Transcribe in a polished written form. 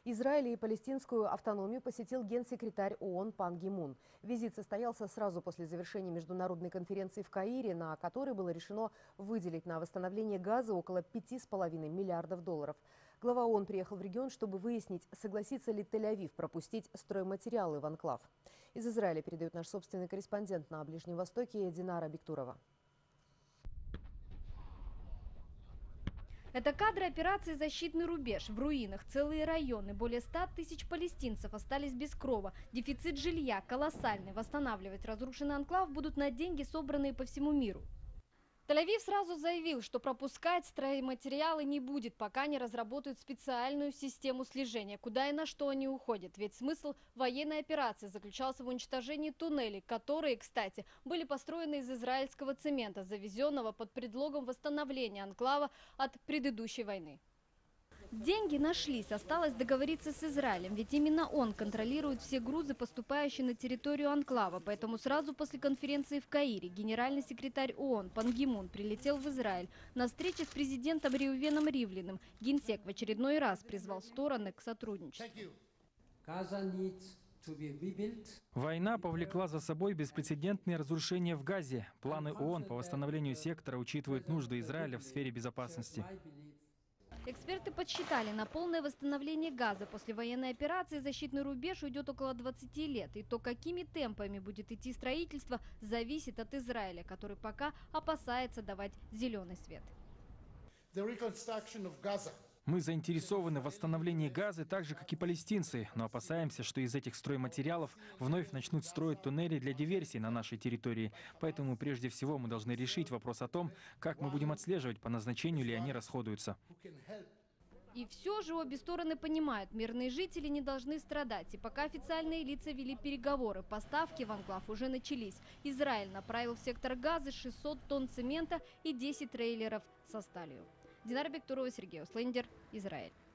Израиль и палестинскую автономию посетил генсекретарь ООН Пан Ги Мун. Визит состоялся сразу после завершения международной конференции в Каире, на которой было решено выделить на восстановление Газы около $5,5 миллиардов. Глава ООН приехал в регион, чтобы выяснить, согласится ли Тель-Авив пропустить стройматериалы в анклав. Из Израиля передает наш собственный корреспондент на Ближнем Востоке Динара Бектурова. Это кадры операции «Защитный рубеж». В руинах целые районы. Более 100 тысяч палестинцев остались без крова. Дефицит жилья колоссальный. Восстанавливать разрушенный анклав будут на деньги, собранные по всему миру. Тель-Авив сразу заявил, что пропускать стройматериалы не будет, пока не разработают специальную систему слежения, куда и на что они уходят. Ведь смысл военной операции заключался в уничтожении туннелей, которые, кстати, были построены из израильского цемента, завезенного под предлогом восстановления анклава от предыдущей войны. Деньги нашлись, осталось договориться с Израилем, ведь именно он контролирует все грузы, поступающие на территорию анклава. Поэтому сразу после конференции в Каире генеральный секретарь ООН Пан Ги Мун прилетел в Израиль. На встрече с президентом Реувеном Ривлиным генсек в очередной раз призвал стороны к сотрудничеству. Война повлекла за собой беспрецедентные разрушения в Газе. Планы ООН по восстановлению сектора учитывают нужды Израиля в сфере безопасности. Эксперты подсчитали, на полное восстановление Газа после военной операции «Защитный рубеж» уйдет около 20 лет. И то, какими темпами будет идти строительство, зависит от Израиля, который пока опасается давать зеленый свет. Мы заинтересованы в восстановлении Газы так же, как и палестинцы, но опасаемся, что из этих стройматериалов вновь начнут строить туннели для диверсий на нашей территории. Поэтому прежде всего мы должны решить вопрос о том, как мы будем отслеживать, по назначению ли они расходуются. И все же обе стороны понимают, мирные жители не должны страдать. И пока официальные лица вели переговоры, поставки в анклав уже начались. Израиль направил в сектор Газы 600 тонн цемента и 10 трейлеров со сталью. Динара Бектурова, Сергей Услендер, Израиль.